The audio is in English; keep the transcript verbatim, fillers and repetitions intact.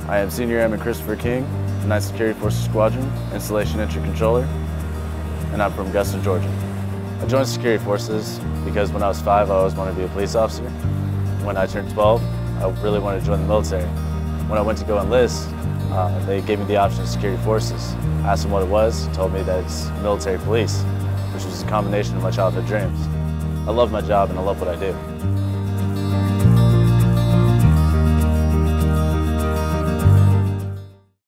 I am Senior Airman Christopher King, ninth Security Forces Squadron, Installation Entry Controller, and I'm from Augusta, Georgia. I joined Security Forces because when I was five, I always wanted to be a police officer. When I turned twelve, I really wanted to join the military. When I went to go enlist, uh, they gave me the option of Security Forces. I asked them what it was, told me that it's military police, which was a combination of my childhood dreams. I love my job and I love what I do.